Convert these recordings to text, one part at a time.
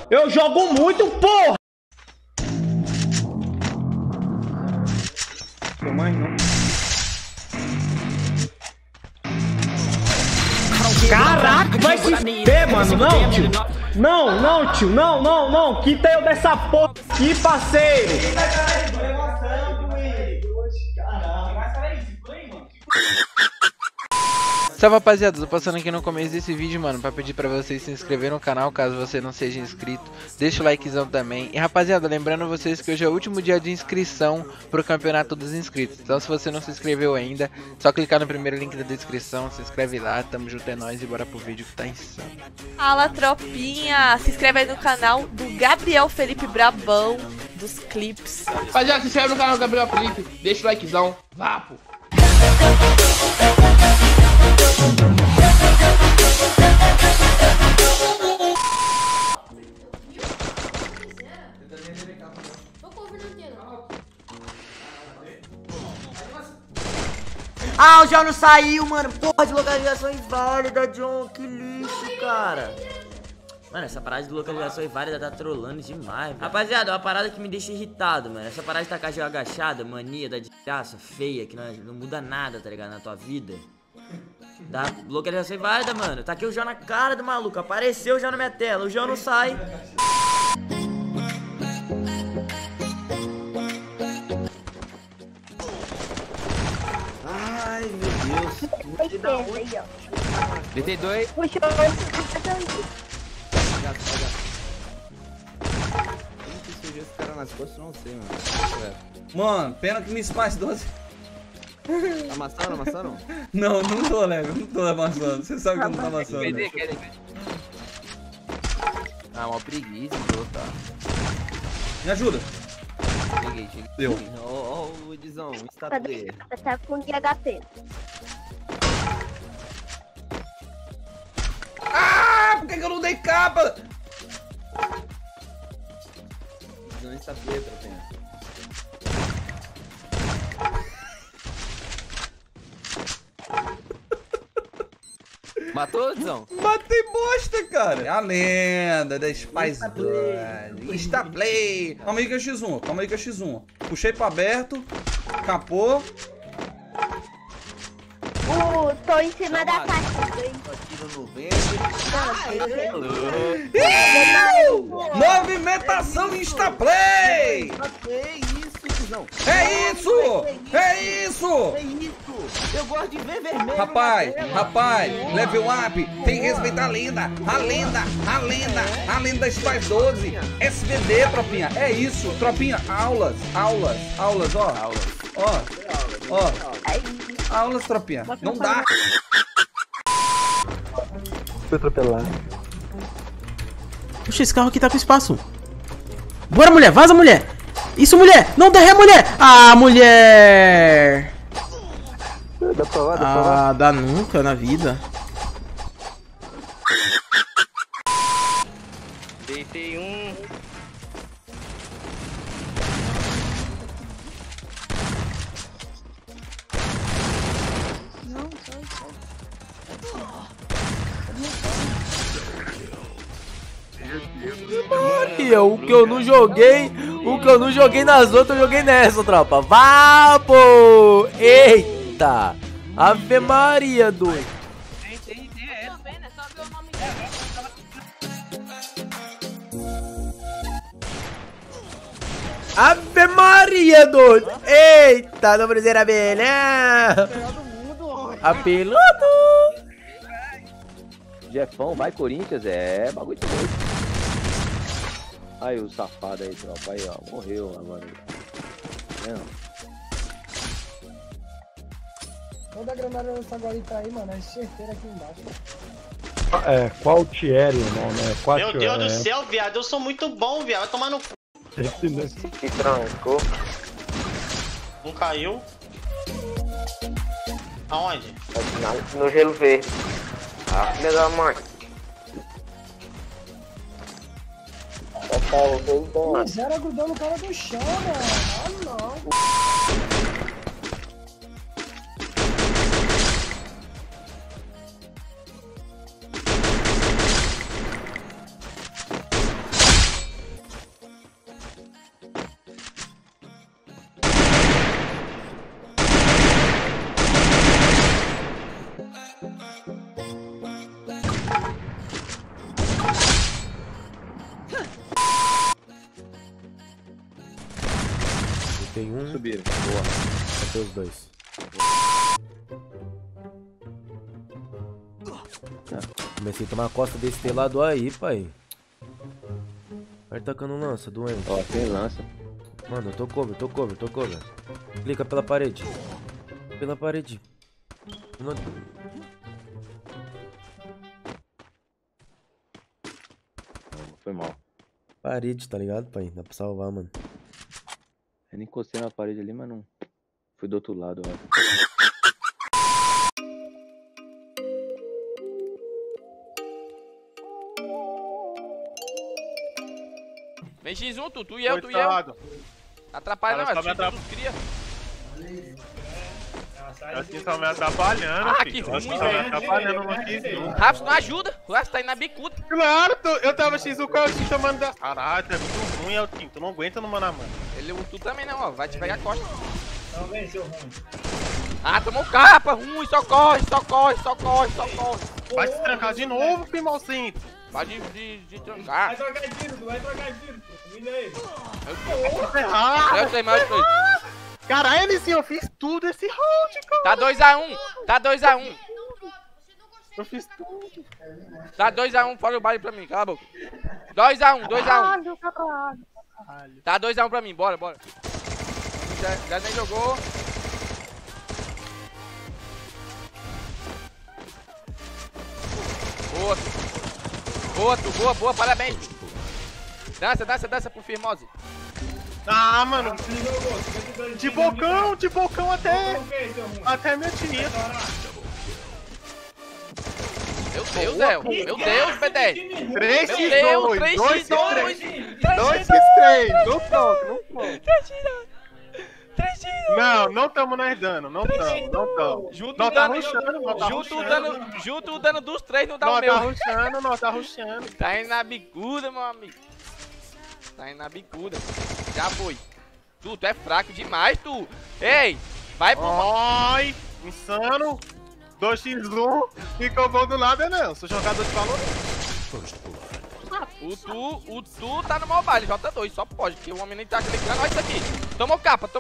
Eu jogo muito, porra! Não mais não. Caraca, vai se fuder, mano. Não, tio. Não, tio. Não. Quita eu dessa porra aqui, parceiro. Salve, rapaziada, tô passando aqui no começo desse vídeo, mano, pra pedir pra vocês se inscreverem no canal, caso você não seja inscrito. Deixa o likezão também. E, rapaziada, lembrando vocês que hoje é o último dia de inscrição pro campeonato dos inscritos. Então, se você não se inscreveu ainda, só clicar no primeiro link da descrição, se inscreve lá, tamo junto, é nóis e bora pro vídeo que tá insano. Fala, tropinha! Se inscreve aí no canal do Gabriel Felipe Brabão, dos clipes. Rapaziada, se inscreve no canal do Gabriel Felipe, deixa o likezão, vapo! Ah, o João não saiu, mano. Porra de localização inválida, John. Que lixo, cara. Mano, essa parada de localização inválida tá trolando demais, velho. Rapaziada, é uma parada que me deixa irritado, mano. Essa parada de tacar gel agachada, mania da desgraça feia, que não muda nada, tá ligado, na tua vida. Da localização inválida, mano. Taquei o João na cara do maluco. Apareceu já na minha tela. O João não sai. Ai, meu Deus. DT2. Puxa, surgiu esse cara nas costas, não sei, mano. Mano, pena que me espaço 12. Amassaram? Não tô, Lego. Não tô amassando. Você sabe que eu não tô amassando. Ah, uma preguiça, tá. Me ajuda. Cheguei. Deu. Ó, o Edizão, está player. Tá com DHT. Ah, por que eu não dei capa? Edizão está player, tropinha. Matou, Edizão? Matei bosta, cara. É a lenda da Spice Blood. Insta play. Calma aí que é X1. Puxei pra aberto. Capô. Tô em cima da caixa. Tiro no vento. Movimentação Insta play. É isso, Edizão. É isso. Eu gosto de ver vermelho. Rapaz, level up, tem que respeitar a lenda da Spice 12, SVD, tropinha, é isso, tropinha, aulas, ó, aulas, tropinha, não dá. Foi atropelar. Puxa, esse carro aqui tá com espaço. Bora, mulher, vaza, mulher. Isso, mulher, não derre, mulher. Ah, mulher. Dá pra lá, dá nunca na vida. Deitei um. Maria, o que eu não joguei nas outras, eu joguei nessa, tropa. Vapo! Eita! Ave Maria, doido. Ave Maria, doido. Eita, não precisa abelha. Apeludo. Jefão, vai Corinthians, é bagulho de doido. Aí o safado aí, tropa, aí ó, morreu agora. Não. Toda a granada dessa guarita aí, mano, é certeira aqui embaixo. É, Quartieri o nome, né? Meu Deus do céu, viado, eu sou muito bom, viado, vai tomar no cu. Que trancou. Um caiu. Aonde? No gelo verde. Ah, filha da mãe. Zero agudão no cara do chão, mano. Ah, não. Subiram. Boa. Matei os dois. Comecei a tomar a costa desse telado aí, pai. Vai tacando lança, doente. Ó, tem lança. Mano, eu tô cover. Clica pela parede. Pela parede. Não... Foi mal. Parede, tá ligado, pai? Dá pra salvar, mano. Eu encostei na parede ali, mas não. Fui do outro lado, ó. Vem X1, tu e eu. Atrapalha não, mas tu cria. Assim só me atrapalhando, que filho. ruim, Assim só me atrapalhando no X1. Raps não ajuda, o Raps tá indo na bicuda. Claro, eu tava X1 com o Tinto, mano. Caralho, tu é muito ruim, é o Tinto. Tu não aguenta no mano a mano. Tu também não, ó. Vai te pegar a costa. Não vem, seu ruim. Ah, tomou capa, ruim, só corre. Vai se trancar de novo, filho, malzinho. Vai de trancar. Vai trocar tiro, Humilha ele. Eu sei mais coisa. Caralho, Elisinho, eu fiz tudo esse round, cara. Tá 2x1. Eu fiz tudo. Tá 2x1, fala o baile pra mim, cala a boca. 2x1. Tá 2x1 pra mim, bora. Já nem jogou. Boa, parabéns. Dança pro Firmose. Ah, mano. De bocão até minha tia. Meu Deus, Zé. Meu Deus, BD. 3x2. 2x3. 2x3. Não troca. 3 tiros. Não tamo nós dando. Não tamo. Junto o dano dos três não dá o meu. Nós tá rushando. Tá indo na bicuda, meu amigo. Já foi. Tu é fraco demais, tu. Ei, vai pro... Ai, insano. 2x1. Ficou bom do lado, não. Sou jogador de valor. O tu tá no mobile, J2, só pode, porque o homem nem tá clicando. Olha isso aqui. Tomou capa.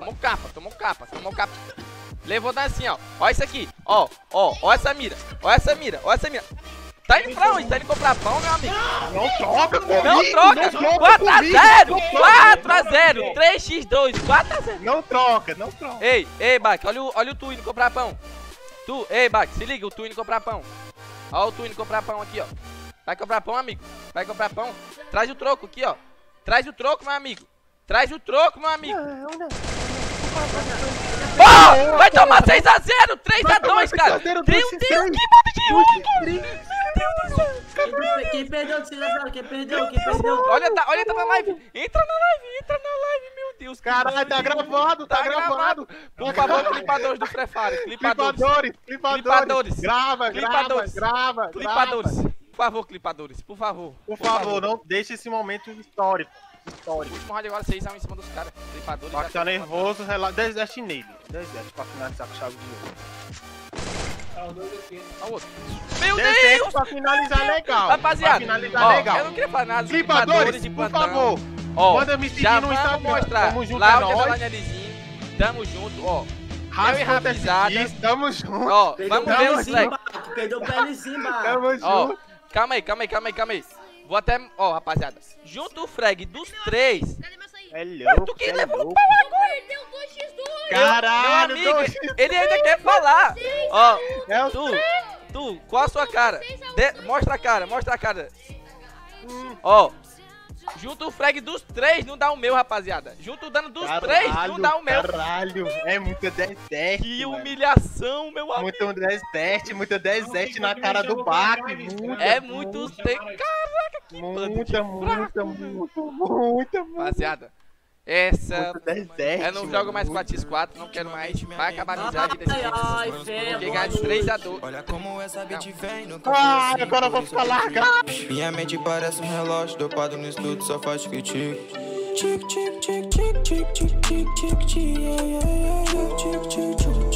Levou dancinha, ó. Olha isso aqui. Ó essa mira. Tá indo pra onde? Tá indo comprar pão, meu amigo? Não troca comigo. Não troca. 4x0. 3x2. 4x0. Não troca. Ei, Bak, olha o tu indo comprar pão. Ei, Bak, se liga, o tu indo comprar pão. Ó o tu indo comprar pão aqui, ó. Vai comprar pão, amigo. Traz o troco aqui, ó. Traz o troco, meu amigo. Oh, vai tomar 6x0, 3x2, cara. Meu Deus, que modo de jogo. Meu Deus do céu. Quem perdeu? Olha, tá na live. Entra na live, meu Deus. Caralho, tá gravado. Por favor, clipadores do Free Fire. Clipadores. Grava. Clipadores. Por favor, clipadores, por favor. Por favor, não deixe esse momento histórico. O último round agora 6x1 em cima dos caras. Clipadores. Pra que tá nervoso, desce nele. Desce pra finalizar com chave de ouro. Olha o outro. Meu Deus! Pra finalizar legal. Rapaziada, eu não queria falar nada. Clipadores, por favor. Manda me seguir no Instagram. Mostrar. Tamo junto, Lá é o nóis. Tamo junto, ó. Eu e Rapizada. Tamo junto. Ó, vamos ver os likes. Perdeu o PLzinho, mano. Tamo junto. Calma aí. Vou até... Ó, rapaziada. Junto o frag dos três. É louco, tu que levou o pau agora? Perdeu 2x2. Caralho, meu amigo, ele ainda quer falar. Ó, é tu, qual a sua cara? Mostra a cara. Ó, junto o frag dos três não dá o meu, rapaziada. Junto o dano dos três não dá o meu. Caralho, é muito 10-10. Que humilhação, meu amigo. Muito 10-10, muito 10-10 na cara do Bak. É muito... Caraca, que muita. Rapaziada, essa... Eu não jogo mais 4x4, não quero mais. Vai acabar a amizade desse vídeo. Porque ganhar de 3x2. Olha como essa beat vem no agora eu vou ficar largado. Minha mente parece um relógio dopado no estudo, só faz tic-tic. Tic-tic-tic-tic-tic-tic-tic-tic-tic, yeah, yeah, yeah. Tic-tic-tic-tic.